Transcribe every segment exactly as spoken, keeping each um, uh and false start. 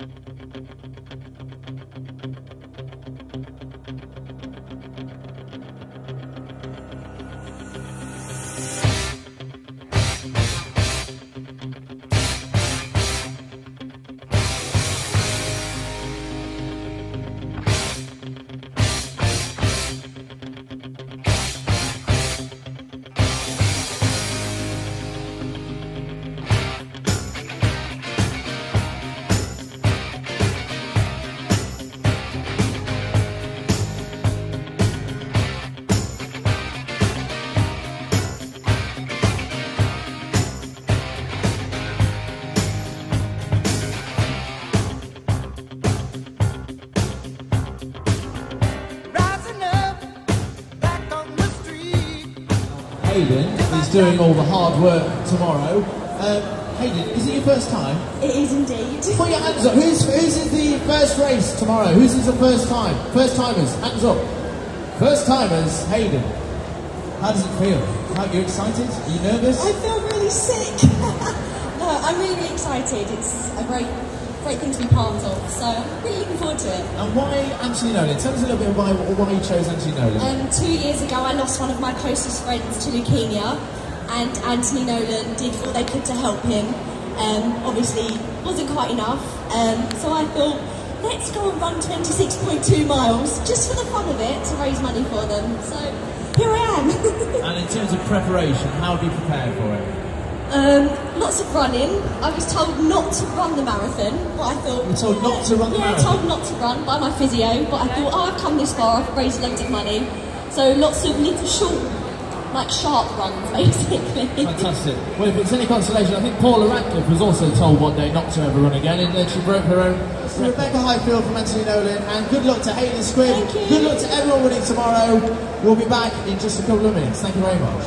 Hayden is doing all the hard work tomorrow. Um, Hayden, is it your first time? It is indeed. Put your hands up. Who's, who's in the first race tomorrow? Who's in the first time? First timers, hands up. First timers, Hayden. How does it feel? Are you excited? Are you nervous? I feel really sick. No, I'm really, really excited. It's a great, great thing to be part of. So I'm really looking forward to it. And why Anthony Nolan? Tell us a little bit about why you chose Anthony Nolan. Um, two years ago, I lost one of my closest friends to leukemia, and Anthony Nolan did all they could to help him. Um, obviously, wasn't quite enough. Um, so I thought, let's go and run twenty-six point two miles just for the fun of it to raise money for them. So here I am. And in terms of preparation, how have you prepared for it? Um, lots of running. I was told not to run the marathon, but I thought... You were told not to run the yeah, marathon? Yeah, told not to run by my physio, but I thought, oh, I've come this far, I've raised loads of money. So lots of little short, like sharp runs, basically. Fantastic. Well, if it's any consolation, I think Paula Radcliffe was also told one day not to ever run again, and then she broke her own. So Rebecca Highfield from Anthony Nolan, and good luck to Hayden Squibb. Thank you. Good luck to everyone winning tomorrow. We'll be back in just a couple of minutes. Thank you very much.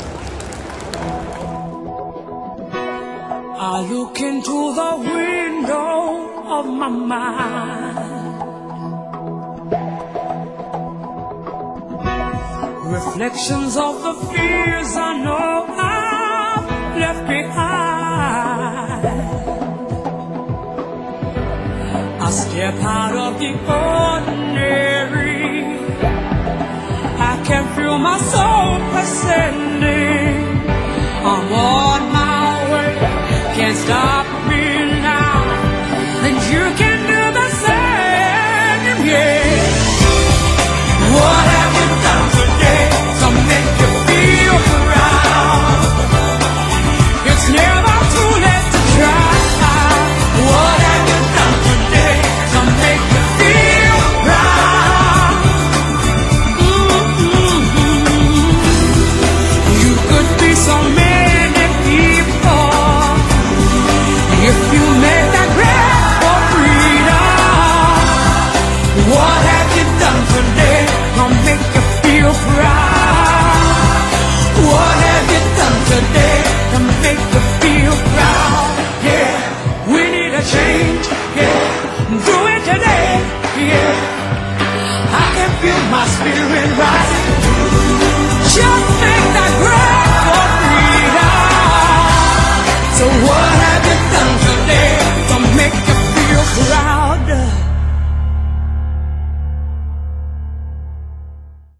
I look into the window of my mind, reflections of the fears I know I've left behind. I step out of the ordinary, I can feel my soul ascending.